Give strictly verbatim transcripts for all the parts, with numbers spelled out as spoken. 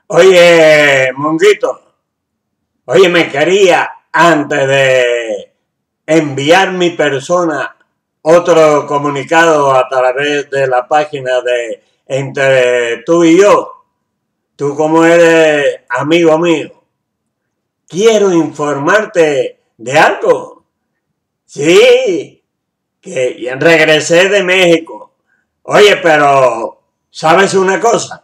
Oye, Monguito, oye, me quería, antes de enviar mi persona, otro comunicado a través de la página de Entre tú y yo, tú como eres amigo mío, quiero informarte de algo. Sí, que regresé de México. Oye, pero, ¿sabes una cosa?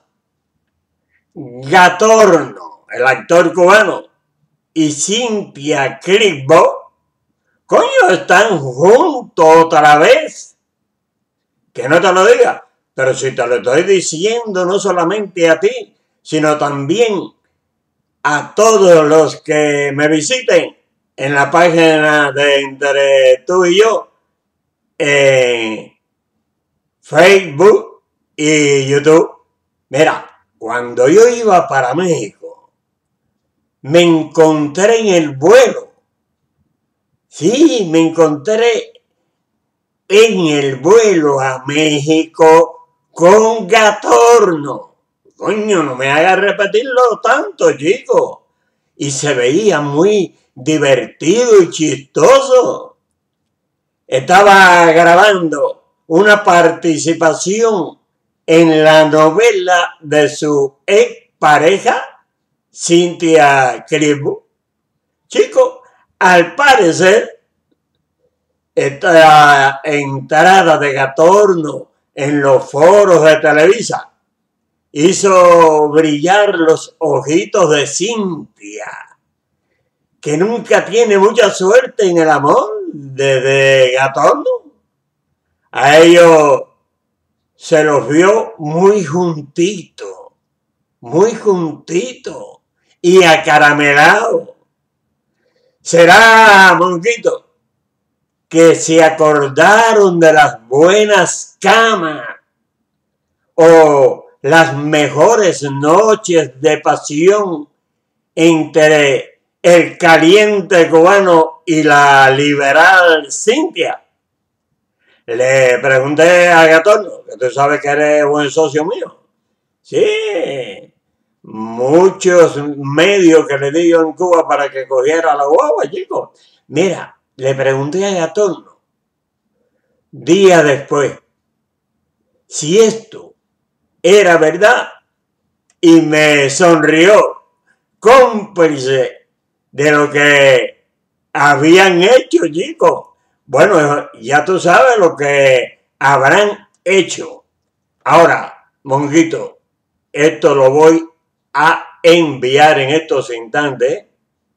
Gatorno, el actor cubano, y Cynthia Clitbo, coño, están juntos otra vez. Que no te lo diga, pero si te lo estoy diciendo no solamente a ti, sino también a todos los que me visiten en la página de Entre tú y yo, en Facebook y YouTube. Mira, cuando yo iba para México, me encontré en el vuelo. Sí, me encontré en el vuelo a México con Gatorno. Coño, no me hagas repetirlo tanto, chico. Y se veía muy divertido y chistoso. Estaba grabando una participación en la novela de su ex pareja, Cynthia Clitbo. Chico, al parecer, esta entrada de Gatorno en los foros de Televisa hizo brillar los ojitos de Cynthia, que nunca tiene mucha suerte en el amor desde Gatorno. A ellos se los vio muy juntitos, muy juntitos y acaramelados. Será, Monquito, que se acordaron de las buenas camas o las mejores noches de pasión entre el caliente cubano y la liberal Cynthia. Le pregunté a Gatorno, que tú sabes que eres buen socio mío. Sí, muchos medios que le di yo en Cuba para que cogiera la guagua, chicos. Mira, le pregunté a Gatorno, días después, si esto era verdad, y me sonrió, cómplice de lo que habían hecho, chicos. Bueno, ya tú sabes lo que habrán hecho. Ahora, Monguito, esto lo voy a enviar en estos instantes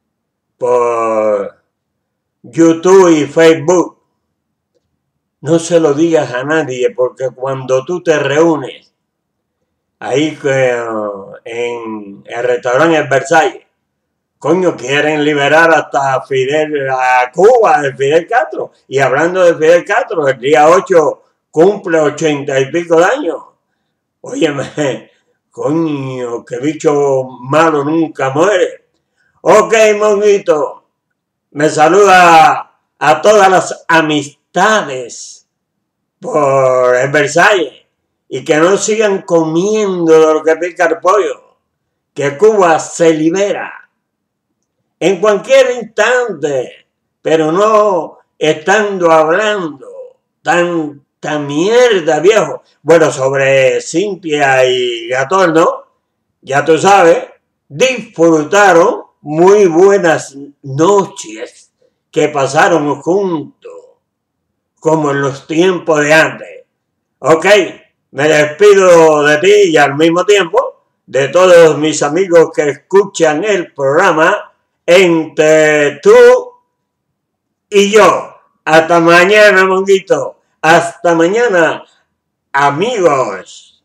por YouTube y Facebook. No se lo digas a nadie, porque cuando tú te reúnes ahí en el restaurante El Versalles, coño, quieren liberar hasta Fidel, a Cuba, de Fidel Castro. Y hablando de Fidel Castro, el día ocho cumple ochenta y pico de años. Óyeme, coño, que bicho malo nunca muere. Ok, Monguito, me saluda a todas las amistades por el Versalles y que no sigan comiendo de lo que pica el pollo, que Cuba se libera en cualquier instante, pero no estando hablando tanta mierda, viejo. Bueno, sobre Cynthia y Gatorno, ya tú sabes, disfrutaron muy buenas noches que pasaron juntos, como en los tiempos de antes. Ok, me despido de ti y al mismo tiempo de todos mis amigos que escuchan el programa Entre tú y yo. Hasta mañana, Monguito. Hasta mañana, amigos.